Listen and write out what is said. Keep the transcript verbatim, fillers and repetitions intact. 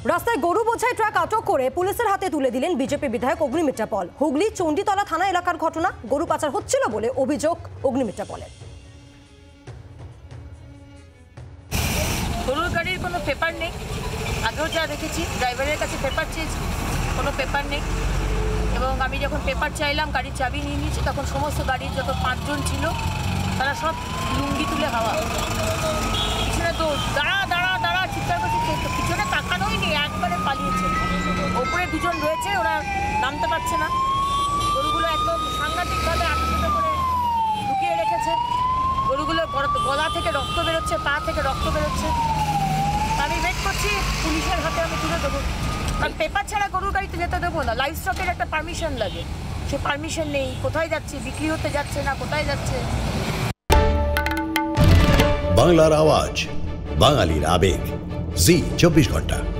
রাস্তায় গরু বোঝাই ট্রাক আটক করে পুলিশের হাতে তুলে দিলেন বিজেপি বিধায়ক অগ্নিমিত্রা পল। হুগলি চণ্ডীতলা থানা এলাকার ঘটনা। গরু পাচার হচ্ছিল বলে অভিযোগ অগ্নিমিত্রা পলের। গরুর গাড়ির কোনো পেপার নেই, আগেও যা দেখেছি ড্রাইভারের কাছে পেপার চেয়েছি, কোনো পেপার নেই। এবং আমি যখন পেপার চাইলাম, গাড়ির চাবি নিয়ে নিয়েছি, তখন সমস্ত গাড়ির যত পাঁচজন ছিল তারা সব লুঙ্গি তুলে হাওয়া, পিছনে তো দাঁড়া দাঁড়া দাঁড়া চিৎকার করছে, পিছনে তাকানোই নেই, একবারে পালিয়েছে। ওপরে দুজন রয়েছে, ওরা নামতে পারছে না। গরুগুলো একদম সাংঘাতিকভাবে আটকে করে ঢুকিয়ে রেখেছে। গরুগুলো গলা থেকে রক্ত বেরোচ্ছে, পা থেকে রক্ত বেরোচ্ছে। আমি ওয়েট করছি পুলিশের হাতে আমি তুলে দেবো, কারণ পেপার ছাড়া গরুর গাড়িতে যেতে দেবো না। লাইফ স্টকের একটা পারমিশন লাগে, সে পারমিশন নেই। কোথায় যাচ্ছে, বিক্রি হতে যাচ্ছে না কোথায় যাচ্ছে। বাংলার আওয়াজ, বাঙালির আবেগ, জি চব্বিশ ঘন্টা।